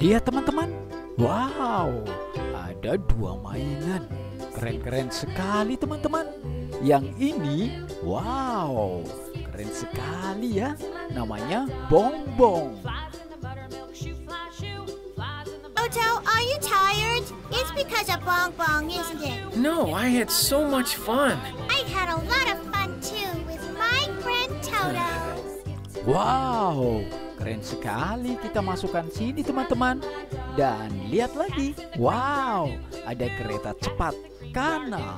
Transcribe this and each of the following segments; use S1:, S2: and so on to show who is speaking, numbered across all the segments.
S1: Lihat teman-teman. Wow, ada dua mainan. Keren-keren sekali teman-teman. Yang ini, wow, keren sekali ya. Namanya bongbong.
S2: Otto, are you tired? It's because of bongbong, isn't it?
S3: No, I had so much fun.
S2: I had a lot of fun too with my friend Toto.
S1: Wow, keren sekali. Kita masukkan sini teman-teman. Dan lihat lagi. Wow, ada kereta cepat Kana.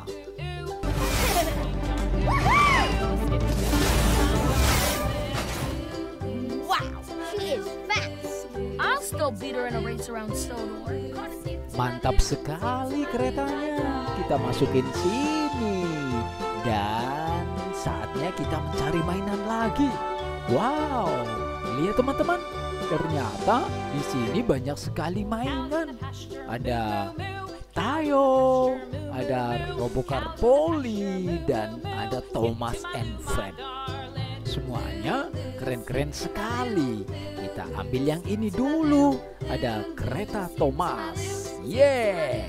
S2: Wow, she is fast.
S4: I'll still beat her in a race around Sodor.
S1: Mantap sekali keretanya. Kita masukin sini. Dan saatnya kita mencari mainan lagi. Wow, lihat teman-teman. Ternyata di sini banyak sekali mainan. Ada Tayo, ada Robocar Polly, dan ada Thomas and Friend. Semuanya keren-keren sekali. Kita ambil yang ini dulu. Ada kereta Thomas. Yeah.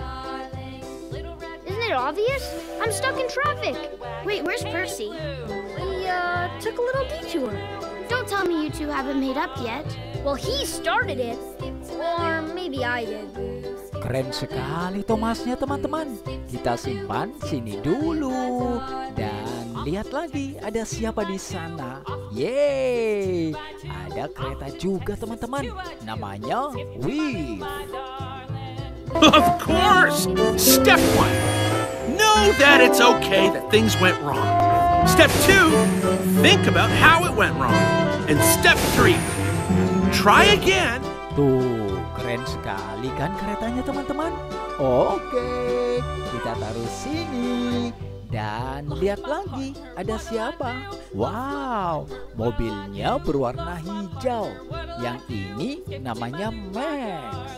S4: Isn't it obvious? I'm stuck in traffic. Wait, where's Percy? He took a little detour. Don't tell me you two haven't made up yet. Well, he started it. Or maybe I did.
S1: Keren sekali Thomasnya teman-teman. Kita simpan sini dulu. Dan lihat lagi ada siapa di sana. Yeay, ada kereta juga teman-teman. Namanya Wave.
S3: Of course! Step 1. Know that it's okay that things went wrong. Step 2. Think about how it went wrong. And step 3. Try again.
S1: Tuh, keren sekali kan keretanya teman-teman. Oke, kita taruh sini. Dan lihat lagi, ada siapa? Wow, mobilnya berwarna hijau. Yang ini namanya Max.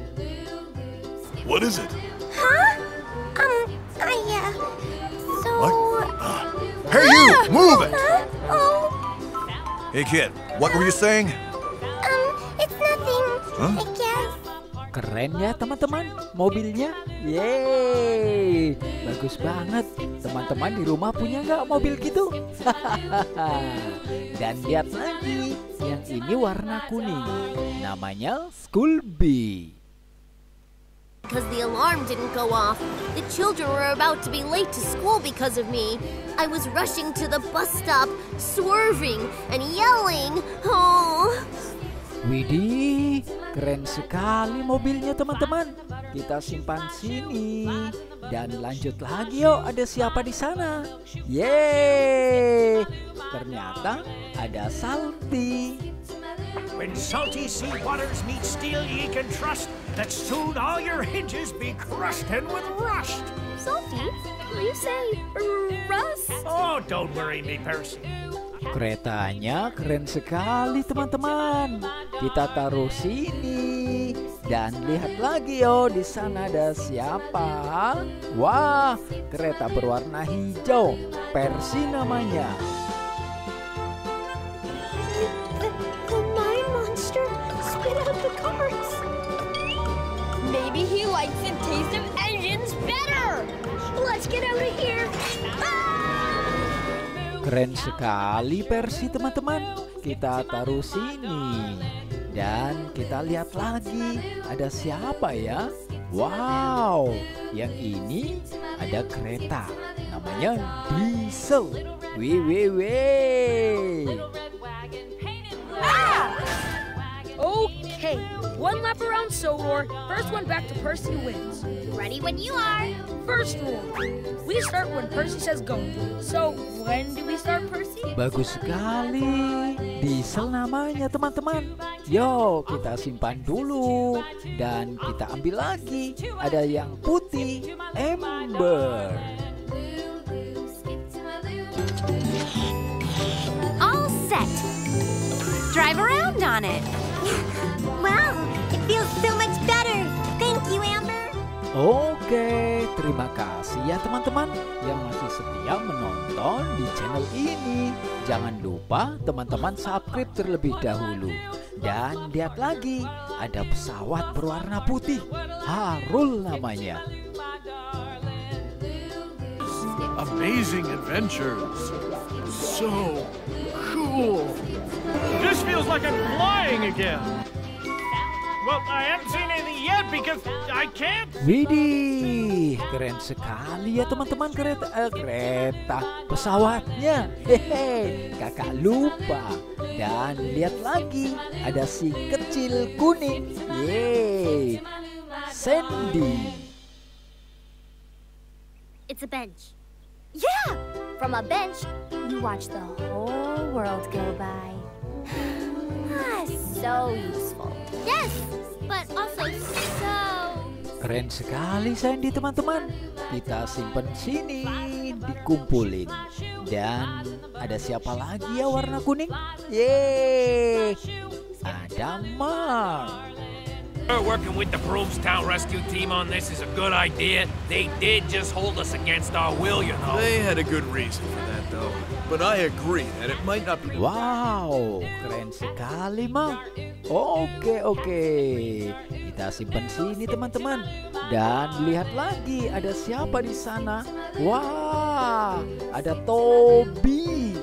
S5: What is it?
S2: Huh? So...
S5: What? Hey you! Move it!
S2: Oh,
S5: Hey kid, what were you saying?
S2: it's nothing,
S5: Huh?
S2: I guess.
S1: Keren ya teman-teman mobilnya. Yeay, bagus banget. Teman-teman di rumah punya nggak mobil gitu? Dan lihat lagi, yang ini warna kuning. Namanya School Bee.
S6: Because the alarm didn't go off. The children were about to be late to school because of me. I was rushing to the bus stop, swerving and yelling. Oh.
S1: Widih, keren sekali mobilnya teman-teman. Kita simpan sini. Dan lanjut lagi yuk, ada siapa di sana? Yeay, ternyata ada Salty.
S7: When salty sea waters meet steel ye can trust that soon all your hinges be crushed and with rust.
S4: Sophie, you say Russ?
S7: Oh, don't worry me, Percy.
S1: Keretanya keren sekali teman-teman. Kita taruh sini. Dan lihat lagi yo, di sana ada siapa? Wah, kereta berwarna hijau. Percy namanya.
S2: The mine monster spit out the cars.
S4: Maybe he likes the taste of engines better. Let's get out of here.
S1: Keren sekali Percy teman-teman. Kita taruh sini. Dan kita lihat lagi, ada siapa ya? Wow, yang ini ada kereta. Namanya Diesel. Wih, wih, wih.
S4: Okay, one lap around Sodor. First one back to Percy wins.
S2: Ready when you are.
S4: First rule, we start when Percy says go. So, when do we start, Percy?
S1: Bagus sekali. Diesel namanya teman-teman. Yo, kita simpan dulu. Dan kita ambil lagi. Ada yang putih, Ember.
S6: All set. Drive around on it.
S2: Wow, it feels so much better. Thank you, Amber.
S1: Oke, terima kasih ya teman-teman yang masih setia menonton di channel ini. Jangan lupa teman-teman subscribe terlebih dahulu. Dan lihat lagi, ada pesawat berwarna putih. Harul namanya.
S7: Amazing adventures. So cool. This feels like I'm flying again. Well, I haven't seen anything yet because I can't.
S1: Widih, keren sekali ya teman-teman kereta pesawatnya. Hehe, kakak lupa. Dan lihat lagi, ada si kecil kuning. Yeay, Sandy.
S6: It's a bench.
S4: Yeah! From a bench, you watch the whole world go by. So useful.
S6: Yes, but also so...
S1: Keren sekali Sandy teman-teman. Kita simpen sini, dikumpulin. Dan ada siapa lagi ya warna kuning? Yeay, ada Mark.
S8: Working with the Broomstown Rescue Team on this is a good idea. They did just hold us against our will, you know.
S3: They had a good reason for that, though. But I agree that it might not be...
S1: Wow, keren sekali, Mark. Oke. Kita simpan sini, teman-teman. Dan lihat lagi, ada siapa di sana? Wah, ada Toby.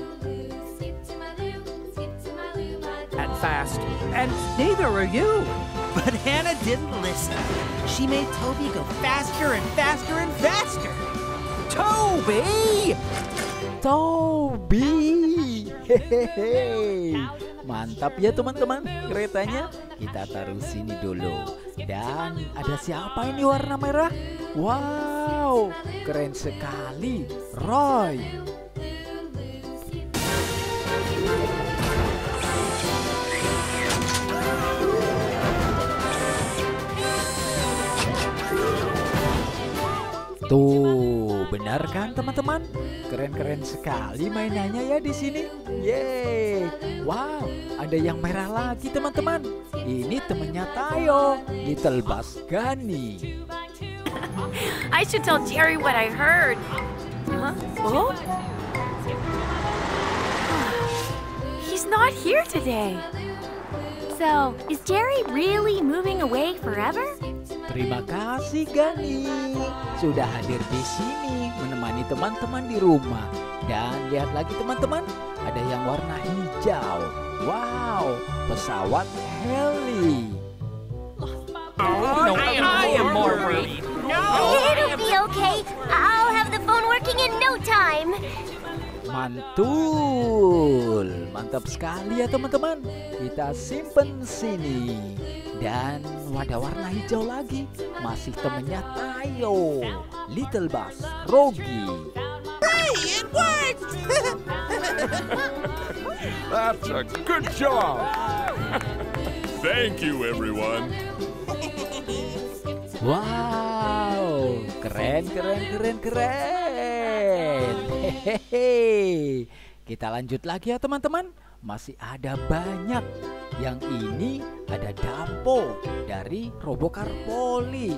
S9: That fast, and neither are you. But Hannah didn't listen. She made Toby go faster and faster and faster. Toby!
S1: Hehehe. Mantap ya teman-teman keretanya. Kita taruh sini dulu. Dan ada siapa ini warna merah? Wow, keren sekali. Roy. Tuh, benar kan teman-teman? Keren-keren sekali mainannya ya di sini. Yeay. Wow, ada yang merah lagi teman-teman. Ini temennya Tayo, Little Bus Gani.
S10: I should tell Jerry what I heard. Huh? Oh? He's not here today. So, is Jerry really moving away forever?
S1: Terima kasih Gani sudah hadir di sini menemani teman-teman di rumah. Dan lihat lagi teman-teman, ada yang warna hijau. Wow, pesawat heli.
S8: I am more worried.
S6: It'll be okay. I'll have the phone working in no time.
S1: Mantul, mantap sekali ya teman-teman. Kita simpen sini. Dan ada warna hijau lagi, masih temennya Tayo, Little Bus, Rogi.
S5: Hey, it worked!
S11: That's a good job. Thank you, everyone.
S1: Wow, keren. Hehehe. Kita lanjut lagi ya teman-teman. Masih ada banyak. Yang ini ada Dampo dari Robocar Poli.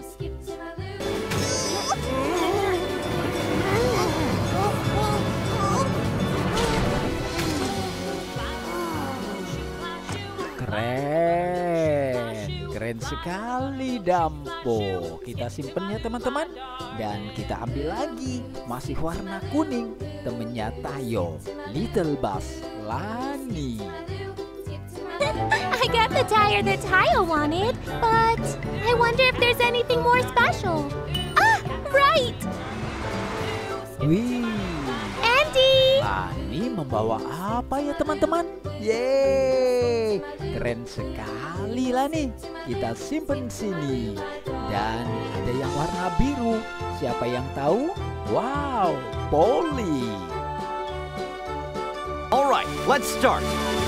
S1: Keren sekali Dampo. Kita simpen ya teman-teman. Dan kita ambil lagi, masih warna kuning, temennya Tayo, Little Bus Lani.
S4: I got the tire that Tayo wanted, but I wonder if there's anything more special. Ah, right!
S1: Wih,
S4: Andy!
S1: Lani membawa apa ya teman-teman? Yeay, keren sekali Lani. Kita simpen sini. Dan ada yang warna biru. Siapa yang tahu? Wow, Polly.
S9: Alright, let's start.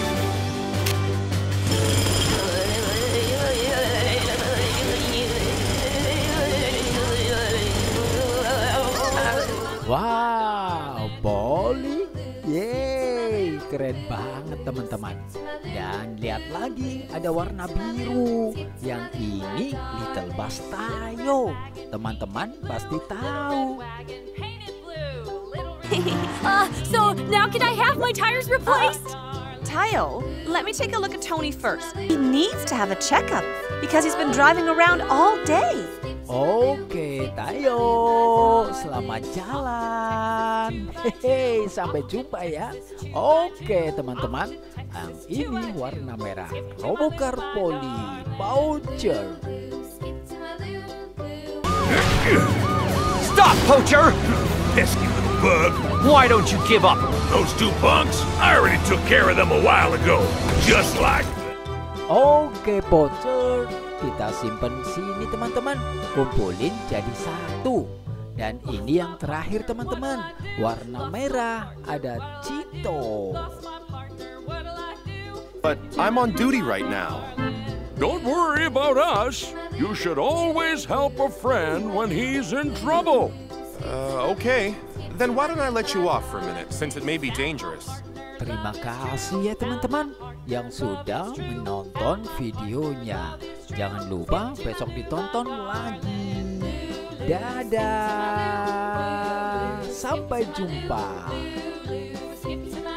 S1: Wow, Polly. Yeay, keren banget teman-teman. Dan lihat lagi, ada warna biru. Yang ini Little Bus Tayo. Teman-teman pasti tahu.
S10: So now can I have my tires replaced?
S12: Tayo, let me take a look at Tony first. He needs to have a checkup because he's been driving around all day.
S1: Oke, Tayo, selamat jalan. Hehe, sampai jumpa ya. Oke, teman-teman, yang ini warna merah, Robocar Poli Poacher.
S8: Stop, Poacher! Pesky little bug. Why don't you give up? Those two punks? I already took care of them a while ago. Just like...
S1: Oke, Poacher, kita simpen sini teman-teman. Kumpulin jadi satu. Dan ini yang terakhir teman-teman, warna merah, ada Cheeto.
S13: But I'm on duty right now.
S11: Don't worry about us. You should always help a friend when he's in trouble.
S13: Okay. Then why don't I let you off for a minute, since it may be dangerous?
S1: Terima kasih ya teman-teman yang sudah menonton videonya. Jangan lupa besok ditonton lagi. Dadah. Sampai jumpa.